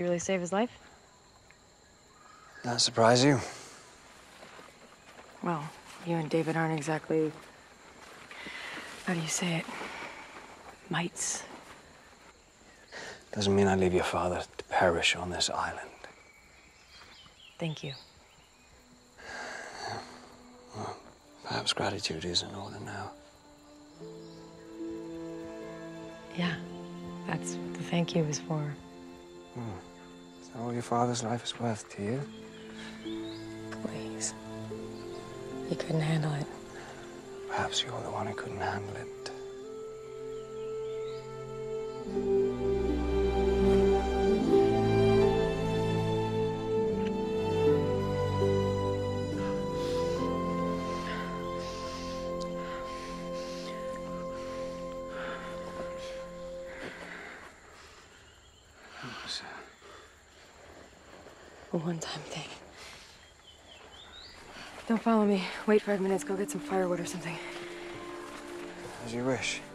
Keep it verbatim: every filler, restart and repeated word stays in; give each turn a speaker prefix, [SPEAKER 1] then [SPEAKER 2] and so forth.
[SPEAKER 1] you really save his life?
[SPEAKER 2] That surprise you?
[SPEAKER 1] Well, you and David aren't exactly... How do you say it? Mites.
[SPEAKER 2] Doesn't mean I leave your father to perish on this island.
[SPEAKER 1] Thank you.
[SPEAKER 2] Well, perhaps gratitude is in order now.
[SPEAKER 1] Yeah, that's what the thank you is for.
[SPEAKER 2] Hmm. Is that all your father's life is worth to you?
[SPEAKER 1] Please. He couldn't handle it.
[SPEAKER 2] Perhaps you're the one who couldn't handle it.
[SPEAKER 1] A one-time thing. Don't follow me. Wait five minutes. Go get some firewood or something.
[SPEAKER 2] As you wish.